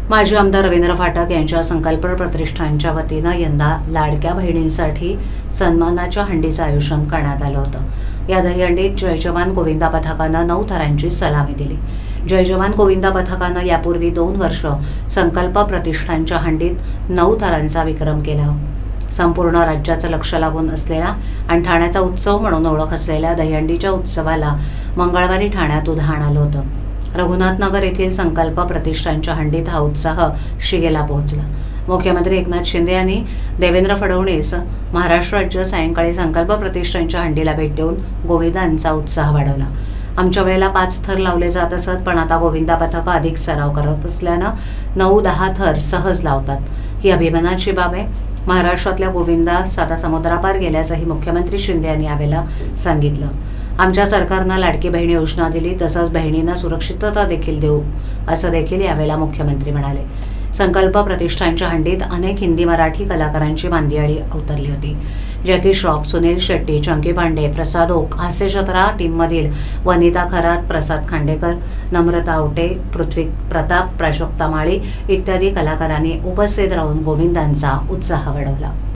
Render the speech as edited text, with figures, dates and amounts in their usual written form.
माजी आमदार रवींद्र फाटक यांच्या संकल्प प्रतिष्ठानच्या वतीनं यंदा लाडक्या बहिणींसाठी सन्मानाच्या हंडीचं आयोजन करण्यात आलं होतं। या दहीहंडीत जय जवान गोविंदा पथकानं 9 थरांची सलामी दिली। जय जवान गोविंदा पथकानं यापूर्वी 2 वर्ष संकल्प प्रतिष्ठानच्या हंडीत 9 थरांचा विक्रम केला। संपूर्ण राज्याचं लक्ष लागून असलेला आणि ठाण्याचा उत्सव म्हणून ओळख असलेल्या दहीहंडीच्या उत्सवाला मंगळवारी ठाण्यात उधाण आलं होतं। रघुनाथनगर येथील संकल्प प्रतिष्ठानच्या हंडीत हा उत्साह शिगेला पोहोचला। मुख्यमंत्री एकनाथ शिंदे यांनी देवेंद्र फडणवीस महाराष्ट्र राज्य सायंकाळी संकल्प प्रतिष्ठानच्या हंडीला भेट देऊन गोविंदांचा उत्साह वाढवला। आमच्या वेळेला 5 थर लावले जात असत, पण आता गोविंदा पथक अधिक सराव करत असल्यानं 9-10 थर सहज लावतात। ही अभिमानाची बाब आहे। महाराष्ट्रातल्या गोविंदा आता समुद्रापार गेल्याचंही मुख्यमंत्री शिंदे यांनी यावेळेला सांगितलं। आमच्या सरकारनं लाडकी बहीण योजना दिली, तसंच बहिणींना सुरक्षितता देखील देऊ, असं देखील यावेळेला मुख्यमंत्री म्हणाले। संकल्प प्रतिष्ठानच्या हंडीत अनेक हिंदी मराठी कलाकारांची मांदियाळी अवतरली होती। जॅकी श्रॉफ, सुनील शेट्टी, चंकी पांडे, प्रसाद ओक, हास्यजत्रा टीममधील वनिता खरात, प्रसाद खांडेकर, नम्रता आवटे, पृथ्वी प्रताप, प्राजक्ता माळी इत्यादी कलाकारांनी उपस्थित राहून गोविंदांचा उत्साह वाढवला।